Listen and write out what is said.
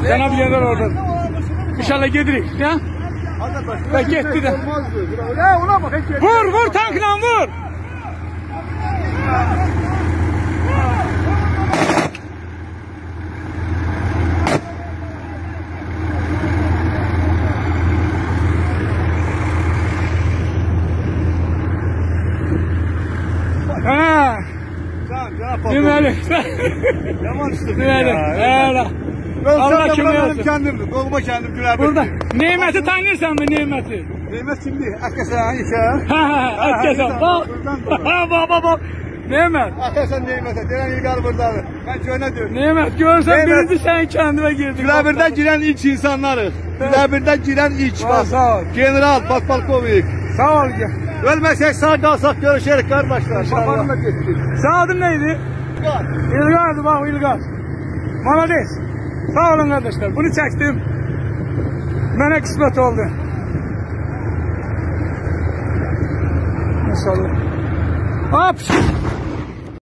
Cənab General orada. İnşallah gedirik. Ya? Ve gitti de. Vur tankla vur. Ha. Deməli. Yaman üstüdür Deməli. ya. Allah kimi benim kendimdir. Doğma kendim Güləbir. Burada Neymeti tanırsan mı Neymeti? Neymet kimdi? Akesen işe. Akesen bak. Bak. Neymet. Akesen Neymet'e. Denen İlgar buradadır. Ben şöyle diyorum. Neymet görsen birinci sen kendime girdin. Güləbir'den giren ilk insanlarız. Güləbir'den giren ilk. Sağ ol. General, Podpolkovnik. Sağ ol. Ölmesek sağ kalsak görüşerek kardeşler. Babanla gittik. Sen adın neydi? İlgar'dı bak İlgar. Malades. Sağ olun kardeşler. Bunu çektim. Bana kısmet oldu. İnşallah. Hop.